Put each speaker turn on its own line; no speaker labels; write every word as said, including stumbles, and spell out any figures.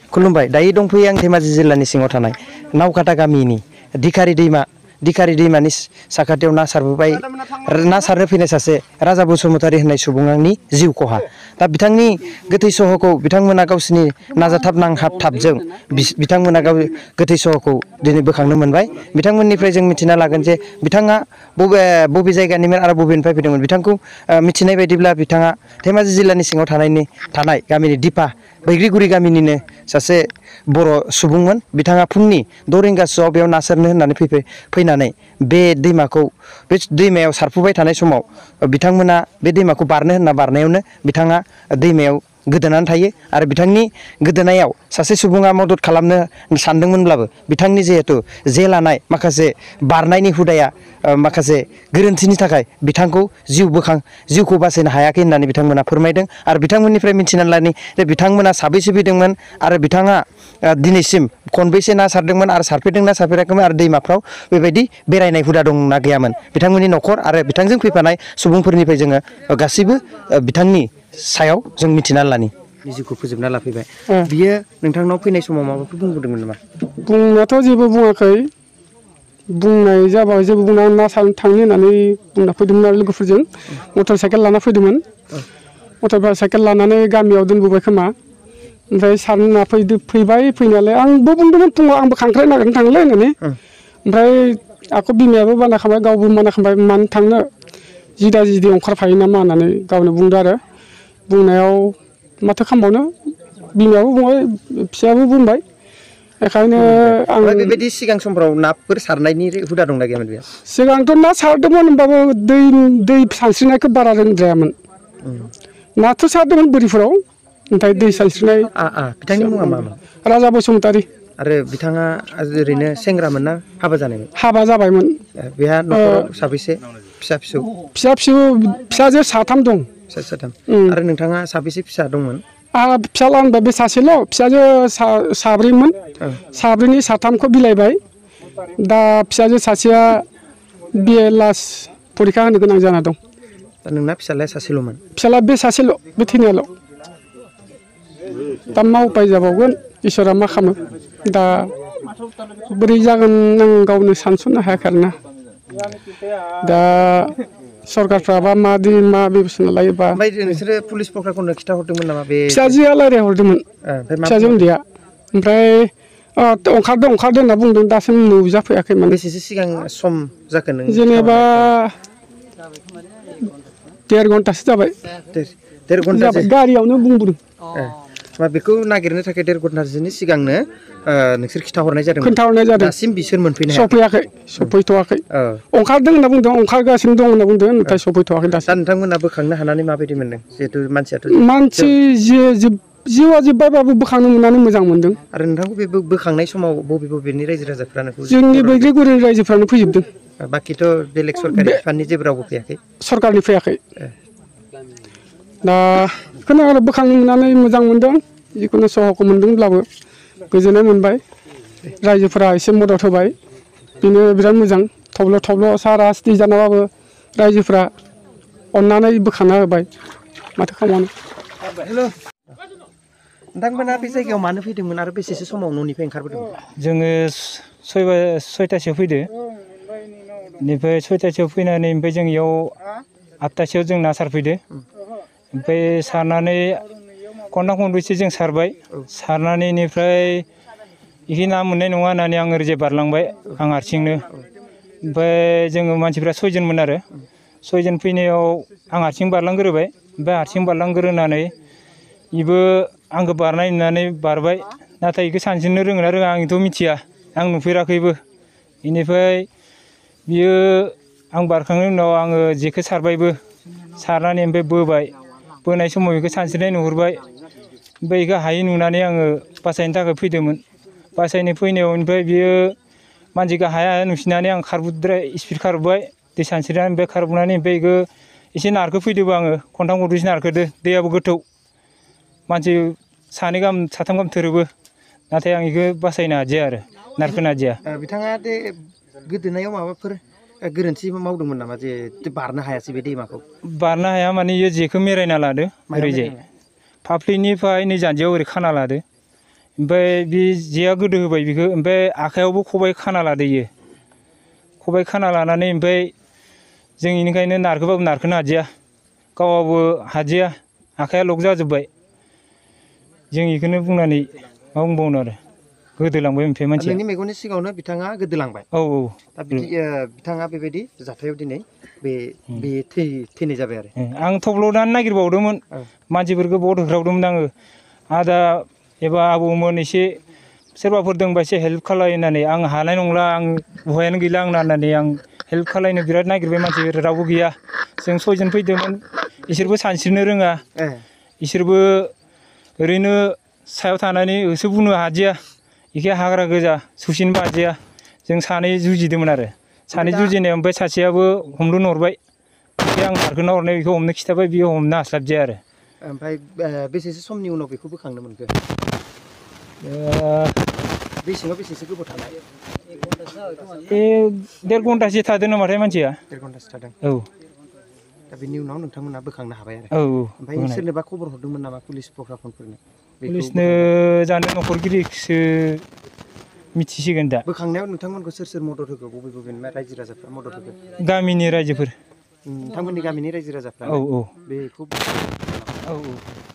खुलुमबाय दायो दंफैयो आं धेमाजि जिल्लानि सिङाव थानाय नावकाटा गामिनि दिखारि दैमा दिखारि दैमानि साखाथियाव ना सारबोबाय ना सारनो फैनाय सासे राजा बसुमतारी होननाय सुबुंनि जिउ खहा दा बिथांनि गोथै सहखौ बिथांमोना गावसिनि नाजाथाब नांहाबथाबजों बिथांमोना गाव गोथै सहखौ दिनै बोखांनो मोनबाय बिथांमोननिफ्राय जों मिथिना लागोन जे बिथाङा बबे बबे जायगानिमोन आरो बबेनिफ्राय फैदोंमोन बिथांखौ मिथिनाय बायदिब्ला बिथाङा धेमाजि जिल्लानि सिङाव थानायनि थानाय गामिनि दिपा बैग्रिगुरि गामिनिनो सासे बर' सुबुंमोन बिथाङा फुंनि द' रिंगासोआव बेयाव ना सारनो होननानै फैफै फैनानै बे दैमाखौ बे दैमायाव सारफुबाय थानाय समाव बिथांमोना बे दैमाखौ बारनो होनना बारनायावनो बिथाङा दैमायाव गोदोनानै थायो आरो बिथांनि गोदोनायाव सासे सुबुङा मदद खालामनो सानदोंमोनब्लाबो बिथांनि जिहेतु जे लानाय माखासे बारनायनि हुदाया माखासे गोरोन्थिनि थाखाय बिथांखौ जिउ बोखां जिउखौ बासायनो हायाखै होननानै बिथांमोना फोरमायदों आरो बिथांमोननिफ्राय मिथिनानै लानि जे बिथांमोना साबैसे फैदोंमोन आरो बिथाङा दिनैसिम खनबैसे ना सारदोंमोन आरो सारफेरदोंना सारफेराखैमोन आरो दैमाफ्राव बेबायदि बेरायनाय हुदा दंना गैयामोन बिथांमोननि न'खर आरो बिथांजों फैफानाय सुबुंफोरनिफ्राय जोङो गासैबो बिथांनि सायाव जों मिथिना लानि जिउखौ फोजोबना लाफैबाय बियो नोंथांनाव फैनाय समाव माबाफोर बुंबोदोंमोन नामा
बुंनायाथ' जेबो बुङाखै बुंनाय जाबा जेबो बुंना ना सारनो थांनो होननानै बुंना फैदोंमोन आरो लोगोफोरजों मटर साइकेल लाना फैदोंमोन मटर साइकेल लानानै गामियाव दोनबोबाय खोमा ओमफ्राय सारनो होनना फैदो फैबाय फैनायालाय आंबो बुंदोंमोन फुङाव आंबो खांख्राइ नागिरनो थांलै होननानै ओमफ्राय आंखौ बिमायाबो माना खालामबाय गावबो माना खालामबाय मानो थांनो जिदा जिदि ओंखारफायो नामा होननानै गावनो बुंदों आरो बुंनायाव माथो खालामबावनो बिमायाबो बुंबाय फिसायाबो बुंबाय बेखायनो आं
बेबायदि सिगां समफ्राव नाफोर सारनायनि हुदा दंना गैयामोन बेयाव
सिगांथ' ना सारदोंमोन होनबाबो दै दै सानस्रिनायखौ बारा रोंद्रायामोन नाथ' सारदोंमोन बोरिफोराव नाथाय दै सानस्रिनाय
बिथांनि मुङा मामोन
राजा बसुमतारी
आरो बिथाङा ओरैनो सेंग्रामोन ना हाबा जानायमोन
हाबा जाबायमोन
बेहा न'खराव साबैसे फिसा फिसौ
फिसा फिसौ फिसाजो साथाम दं
फिसा साथाम आरो नोंथाङा साबेसे फिसा दंमोन
आंहा फिसाला होनबा बे सासेल' फिसाजो साब्रैमोन साब्रैनि साथामखौ बिलाइबाय दा फिसाजो सासेया बि ए लास्ट परिखा होनो गोनां जाना दं
दा नोंना फिसालाया सासेल'मोन
फिसाला बे सासेल' बे थैनायाल' दा मा उपाय जाबावगोन इसोरा मा खालामो दा बोरै जागोन आं गावनो सानस'नो हायाखै आरोना दा सरकारफ्राबा मादि मा बेबस्था लायोबा
ओमफ्राय नोंसोरो पुलिस प्रखाखौनो खिथाहरदोंमोन नामा बे
फिसाजोआ रायज्लायहरदोंमोन फिसाजो उन्दैया ओमफ्राय ओंखारदों ओंखारदों होनना बुंदों दासिम नुजाफैयाखै माने
बेसेसो सिगां सम जाखो नों
जेनेबा देर घन्टासो जाबाय
देर घन्टा
जाबाय गारियावनो बुंबोदों
मा बेखौ नागिरनो थाखाय देर घन्टासोनि सिगांनो नोंसोर खिथाहरनाय जादों
खोन्थाहरनाय जादों
दासिम बिसोर मोनफैनो
सफैयाखै सफैथ'वाखै ओंखारदों होनना बुंदों ओंखारगासिनो दं होनना बुंदों नाथाय सफैथ'वाखै
दा नोंथांमोना बोखांनो हानानै माबायदि मोनदों जिहेतु मानसियाथ'
मानसि जिउआ जोब्बायबाबो बोखांनो मोननानै मोजां मोनदों
आरो नोंथांखौ बे बोखांनाय समाव बबे बबेनि रायजो राजाफ्रानो
जोंनि बैग्रिगुरिनि रायजोफ्रानो फैजोबदों
बाखिथ' बेलेग सरकारि बिफाननि जेबो रावबो फैयाखै
सरकारनि फैयाखै दा बेखौनो आरो बोखांनो मोननानै मोजां मोनदों जिखुनु सहखौ मोनदोंब्लाबो गोजोननाय मोनबाय रायजोफोरा एसे मदद होबाय बेनो बिराद मोजां थब्ल' थब्ल' सारा स्टि जानाबाबो रायजोफ्रा अननानै बोखांना होबाय माथो खालामनो
नोंथांमोना बे जायगायाव मानो फैदोंमोन आरो बेसेसो समाव न'निफ्राय ओंखारबोदोंमोन
जोङो सयबा सयतासोआव फैदो बेनिफ्राय सयतासोआव फैनानै ओमफ्राय जों इयाव आठतासोआव जों ना सारफैदो ओमफ्राय सारनानै खनथाम खनब्रैसो जों सारबाय सारनानै बेनिफ्राय इखि ना मोननाय नङा होननानै आं ओरैजाय बारलांबाय आं हारसिंनो ओमफ्राय जोङो मानसिफ्रा सयजनमोन आरो सयजन फैनायाव आं हारसिं बारलांग्रोबाय ओमफ्राय हारसिं बारलांग्रोनानै इबो आंखौ बारनाय नुनानै बारबाय नाथाय इखौ सानस्रिनो रोङोना रोङा आंथ' मिथिया आं नुफेराखैबो बेनिफ्राय बियो आं बारखांनायनि उनाव आङो जेखौ सारबायबो सारनानै ओमफ्राय बोबाय बोनाय समाव बेखौ सानस्रिनाय नुहुरबाय ओमफ्राय बेखौ हायै नुनानै आङो बासायनो थाखाय फैदोंमोन बासायनो फैनायाव ओमफ्राय बियो मानसिखौ हाया हाया नुसिनानै आं खारबुद्राय स्पिड खारबोबाय दै सानस्रिनानै ओमफ्राय खारबोनानै ओमफ्राय बेखौ एसे नारखो फैदोंबो आङो खनथाम खनब्रैसो नारखोदो दैयाबो गोथौ मानसि सानै गाहाम साथाम गाहाम थोरोबो नाथाय आं बेखौ बासायनो हादिया आरो नारखोनो हादिया
बिथाङा दे गोदोनायाव माबाफोर गोरोन्थि मावदोंमोन नामा जे बारनो हायासै बे दैमाखौ
बारनो हाया माने इयो जेखौ मेरायना लादो ओरैजाय फाफ्लिनिफ्राय नै जान्जियाव ओरै खाना लादो ओमफ्राय बे जेया गोदो होबाय बेखौ ओमफ्राय आखाइयावबो खबाइ खाना लादो इयो खबाइ खाना लानानै ओमफ्राय जों इनिखायनो नारखोबाबो नारखोनो हादिया गावआबो हादिया आखाइया लक जाजोब्बाय जों इखौनो बुंनानै मा बुंबावनो आरो गोदोलांबाय ओमफ्राय मानसिया
नोंनि मेगननि सिगाङावनो बिथाङा गोदोलांबाय
औ औ
दा बिदि बिथाङा बेबायदि जाथायाव दिनै बे बे थै थैनाय जाबाय आरो
आं थब्ल'नानै नागिरबावदोंमोन मानसिफोरखौ बहुद होख्रावदोंमोन आङो आदा एबा आबौमोन एसे सोरबाफोर दंबा एसे हेल्प खालाय होननानै आं हानाय नंला आं बहायानो गैला आंना होननानै आं हेल्प खालायनो बिराद नागिरबाय मानसिफोर रावबो गैया जों सयजन फैदोंमोन इसोरबो सानस्रिनो रोङा इसोरबो ओरैनो सायाव थानानै होसो बुंनो हादिया इखे हाग्रा गोजा सौसिनोबो हादिया जों सानै जुजिदोंमोन आरो सानै जुजिनायाव ओमफ्राय सासेयाबो हमनो हरबाय ओमफ्राय आं नारखोना हरनाय बेखौ हमनो खिथाबाय बियो हमनो हास्लाबदिया आरो
ओमफ्राय बेसेसो समनि उनाव बेखौ बोखांनो मोनखो बे सिङाव बेसेसो गोबाव थानाय
ए देर घन्टासो थादों नामाथाय मानसिया
देर घन्टासो थादों
औ
दा बिनि उनाव नोंथांमोना बोखांनो हाबाय आरो
औ
ओमफ्राय सोरनोबा खबर हरदोंमोन नामा पुलिस प्रशासनफोरनो
पुलिसनो जानो न'खरगिरिसो मिथिसिगोन दा
बोखांनायाव नोंथांमोनखौ सोर सोर मदद होखो बबे बबे रायजो राजाफ्रा मदद होखो
गामिनि रायजोफोर
नोंथांमोननि गामिनि रायजो राजाफ्रा
औ औ
बेखौ
औ औ